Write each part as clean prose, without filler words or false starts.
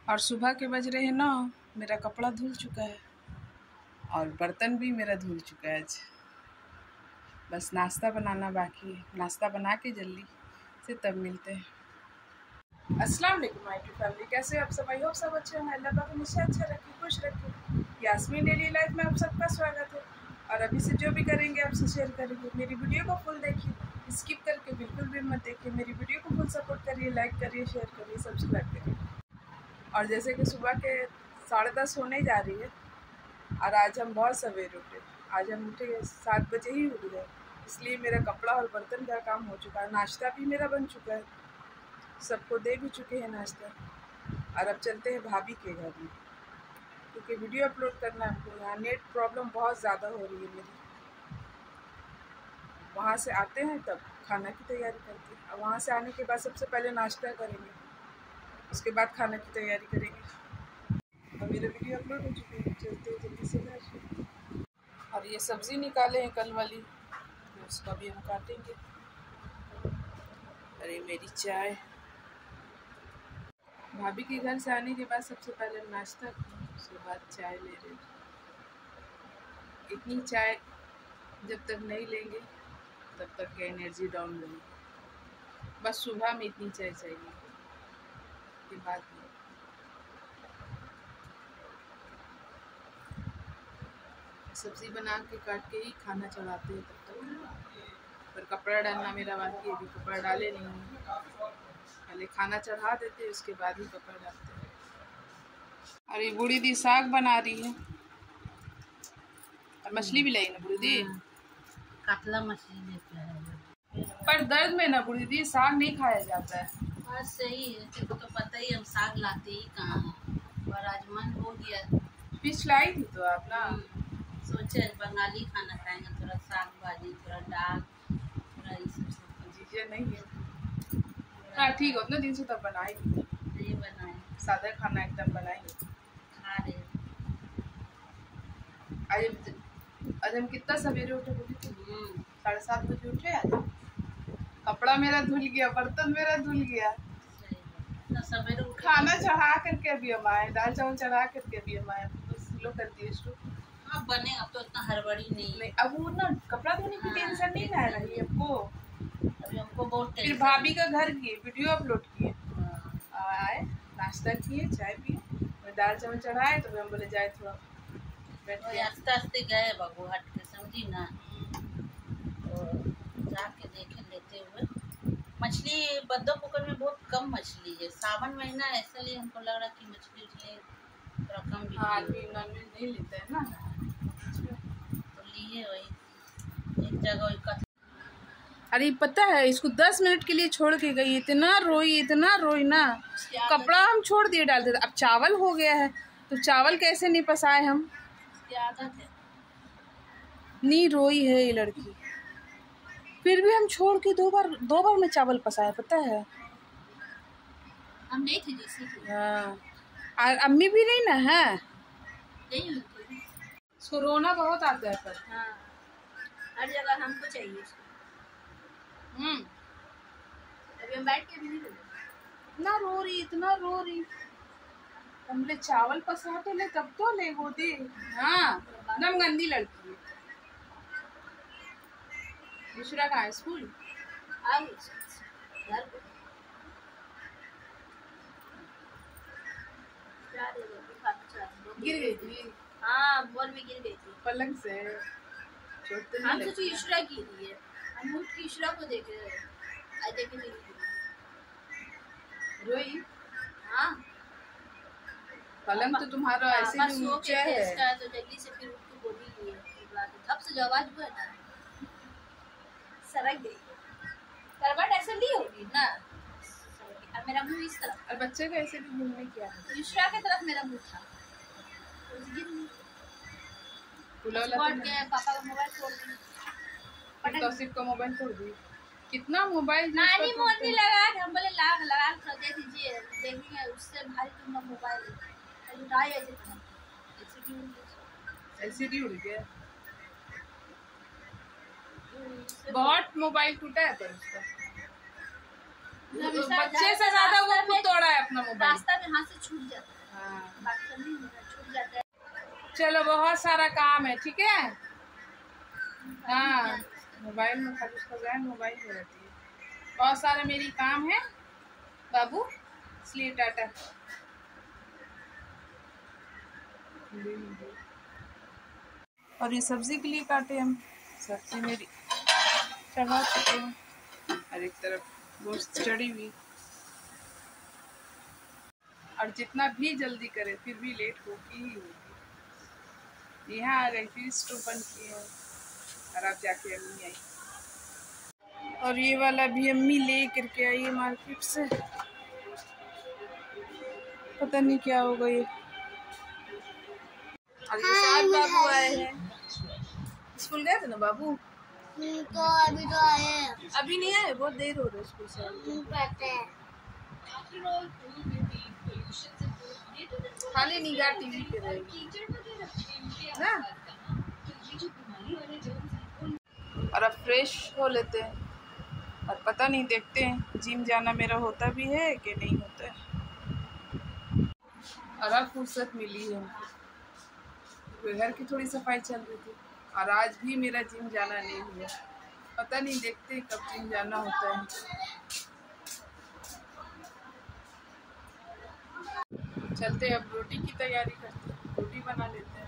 और सुबह के बज रहे हैं 9। मेरा कपड़ा धुल चुका है और बर्तन भी मेरा धुल चुका है। आज बस नाश्ता बनाना बाकी है। नाश्ता बना के जल्दी से तब मिलते हैं। अस्सलाम वालेकुम माय फैमिली, कैसे आप सब? आई होप सब अच्छे हैं। अल्लाह पाक हमेशा अच्छा रखे, खुश रखे। यास्मीन डेली लाइफ में आप सबका स्वागत है। और अभी से जो भी करेंगे आपसे शेयर करेंगे। मेरी वीडियो को फुल देखिए, स्किप करके बिल्कुल भी मत देखिए। मेरी वीडियो को फुल सपोर्ट करिए, लाइक करिए, शेयर करिए, सब्सक्राइब करिए। और जैसे कि सुबह के 10:30 होने जा रही है और आज हम बहुत सवेरे उठे। आज हम उठे 7 बजे ही उठ गए, इसलिए मेरा कपड़ा और बर्तन का काम हो चुका है। नाश्ता भी मेरा बन चुका है, सबको दे भी चुके हैं नाश्ता। और अब चलते हैं भाभी के घर में, क्योंकि वीडियो अपलोड करना है हमको। यहाँ नेट प्रॉब्लम बहुत ज़्यादा हो रही है मेरी। वहाँ से आते हैं तब खाना की तैयारी करते हैं, और वहाँ से आने के बाद सबसे पहले नाश्ता करेंगे, उसके बाद खाना की तैयारी करेंगे। और मेरा वीडियो अपलोड हो चुके हैं, चलते हैं जल्दी से घर। और ये सब्ज़ी निकाले हैं कल वाली, तो उसका भी हम काटेंगे। अरे मेरी चाय। भाभी के घर से आने के बाद सबसे पहले नाश्ता, उसके बाद चाय ले रहे। इतनी चाय जब तक नहीं लेंगे तब तक की एनर्जी डाउन रहेगी। बस सुबह में इतनी चाय चाहिए, के बाद में सब्ज़ी बना के काट के ही खाना चढ़ाते हैं। तब तक पर कपड़ा डालना मेरा बाकी है, अभी कपड़ा डाले नहीं हैं। पहले खाना चढ़ा देते हैं, उसके बाद ही कपड़ा डालते हैं। अरे बूढ़ी दी साग बना रही है, और मछली भी लाई ना बूढ़ी दी। कतला मछली लेते हैं, पर दर्द में ना बूढ़ी दी साग नहीं खाया जाता है। बात सही है, तेरे को तो पता ही हम साग लाते ही कहाँ हैं। और आज मन हो गया, फिश लाई थी तो आप ना सोचे बंगाली खाना खाएंगे, थोड़ा साग भाजी, थोड़ा दाल, थोड़ा ये सब। चीजें नहीं है। हाँ ठीक है, उतने दिन से तब बनाए ये बनाए, सादा खाना एकदम बनाएंगे, खा रहे। आज हम कितना सवेरे उठे बोली थी? 7:30 बजे उठे। आज कपड़ा मेरा धुल गया, बर्तन मेरा धुल गया, सवेरे खाना चढ़ा करके अभी हम आए, दाल चावल चढ़ा करके अभी हम आए। बस लो कर दिए इसको। हाँ बने, अब तो इतना हड़बड़ी नहीं। अब वो ना कपड़ा धोने की टेंशन नहीं रह रही है हमको। अभी हमको बहुत फिर भाभी का घर किए, वीडियो अपलोड किए, आए नाश्ता किए, चाय पिए, दाल चावल चढ़ाए, तो हम बोले जाए थोड़ा आस्ते आस्ते गए बाबू हट के, समझी ना। तो जाके देखे लेते हुए मछली बद्दो पुकुर में बहुत कम मछली है। सावन महीना है, इसलिए हमको लग रहा कि मछली थोड़ा कम। हाँ आदमी नॉनवेज नहीं लेता है ना, तो लिए वही एक जगह वही। अरे पता है, इसको 10 मिनट के लिए छोड़ के गई, इतना रोई ना। कपड़ा हम छोड़ दिए डालते थे। अब चावल हो गया है, तो चावल कैसे नहीं पसाए हम। आदत है, नहीं रोई है ये लड़की। फिर भी हम छोड़ के दो बार में चावल पसाए, पता है। हम नहीं थे जैसे। हाँ, और अम्मी भी नहीं ना है। नहीं, इसको रोना बहुत आता है पर। हाँ, हर जगह हमको चाहिए। अभी हम बैठ के भी नहीं इतना रो रही, इतना रो रही। हमने चावल पसा तो ले, तब तो ले वो दे। हाँ एकदम गंदी लड़की है। दूसरा कहाँ है? स्कूल गिर गई थी। हाँ बॉल में गिर गई थी पलंग से। हम सोचे ईश्वरा की है, हम उठ के ईश्वरा को देखे, आज देखे रोई। हाँ पलंग तो तुम्हारा ऐसे भी ऊंचा है, तो जल्दी से फिर उठ के बोली धप से जो आवाज हुआ ना, सरक गई। करवट ऐसे ली होगी ना, और मेरा मुंह इस तरफ, और बच्चे का ऐसे भी मुंह में क्या है, ईश्वरा की तरफ मेरा मुंह था। पापा का मोबाइल तोड़ दी, तौसीफ का मोबाइल तोड़ दी। कितना मोबाइल नानी मोनी लगा, हम बोले लगा कर दे दीजिए, देखेंगे उससे भारी तुम मोबाइल लुटाई एलसीडी उड़ गया। बहुत मोबाइल टूटा है पर उसका, बच्चे से ज्यादा वो खुद तोड़ा है अपना मोबाइल। रास्ता में हाथ से छूट जाता है। बात करनी छूट जाता है। चलो बहुत सारा काम है, ठीक है। हाँ, मोबाइल में खाली उसका जाए, मोबाइल में रहती है। बहुत सारे मेरी काम है बाबू, इसलिए टाटा। और ये सब्जी के लिए काटे हम, सब्जी मेरी चढ़ा चुके हैं और एक तरफ गोश्त चढ़ी हुई। और जितना भी जल्दी करे फिर भी लेट होगी ही होगी। यहाँ आ गई, फिर स्टोव बंद किए हैं और अब जाके अम्मी आई। और ये वाला भी अम्मी ले करके आई है मार्केट से, पता नहीं क्या होगा ये। और ये साथ बाबू आए हैं, स्कूल गए थे ना बाबू? तो अभी तो आए, अभी नहीं आए, बहुत देर हो रही है स्कूल से। खाली निगाह टीवी पे रहेगी ना। और अब फ्रेश हो लेते हैं और पता नहीं, देखते हैं जिम जाना मेरा होता भी है कि नहीं होता है। और अब फुर्सत मिली है, घर की थोड़ी सफाई चल रही थी और आज भी मेरा जिम जाना नहीं हुआ। पता नहीं, देखते हैं कब जिम जाना होता है। चलते अब रोटी की तैयारी करते हैं, रोटी बना लेते हैं।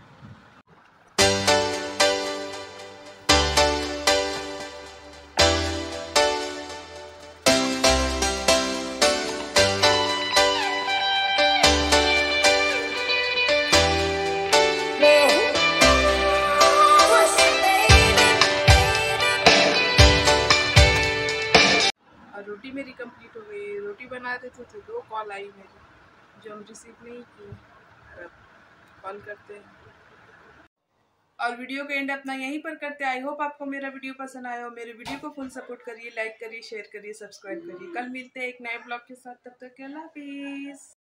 और रोटी मेरी कंप्लीट हो गई। रोटी बना रहे थे तो 2 कॉल आई मेरी जो हम रिसीव नहीं की। अब कॉल करते हैं और वीडियो का एंड अपना यहीं पर करते हैं। आई होप आपको मेरा वीडियो पसंद आया हो। मेरे वीडियो को फुल सपोर्ट करिए, लाइक करिए, शेयर करिए, सब्सक्राइब करिए। कल मिलते हैं एक नए ब्लॉग के साथ, तब तक के अल्लाह हाफिज़।